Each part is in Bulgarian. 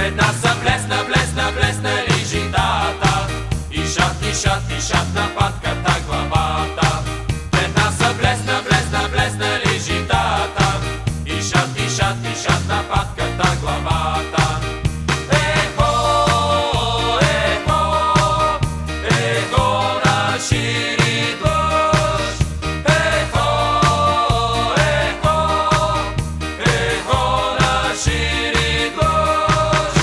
Пред нас са блеснали житата и шат на патката главата. Пред нас са блеснали житата и шат на патката главата. Ехо, на шири дъжд. Ехо, на шири дъжд.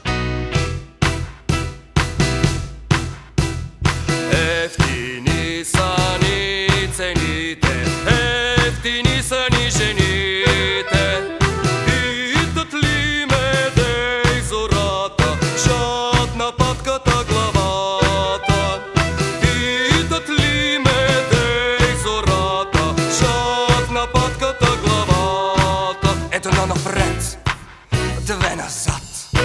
Ефтини са ни цените, ефтини са ни жените. Питат ли ме дей зората, шат на патката главата. Питат ли ме дей зората, шат на патката главата. Ето едно напред, две назад.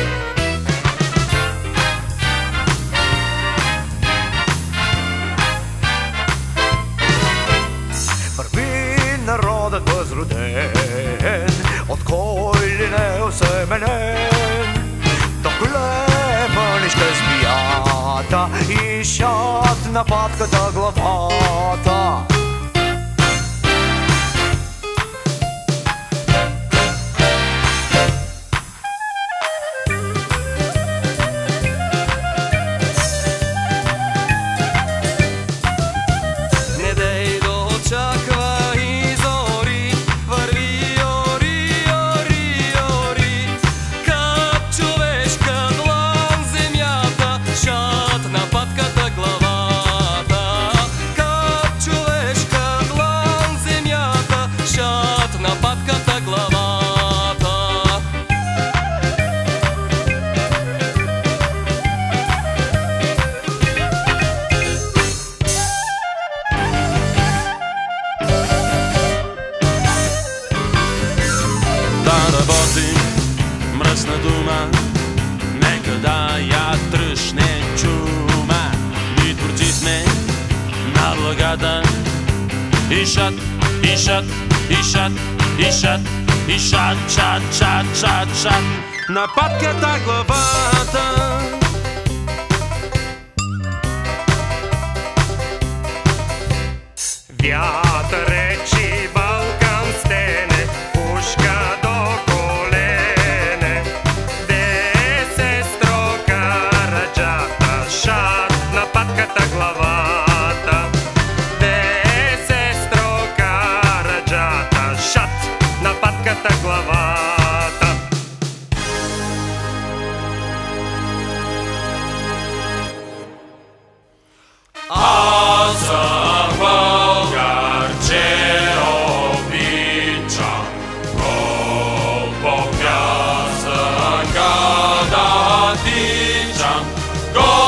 Народът възроден, от кой ли не осеменен, до голема ли ще змията и шат на патката главата. Не дей да очаква да работим мръсна дума, нека да я тръшне чума. Ние творци сме на благата и шат на патката главата. Вятър речи Балкан стене, пушка до колене. Де сестро Караджата, шат на патката главата. Де сестро Караджата, шат на патката главата. Go!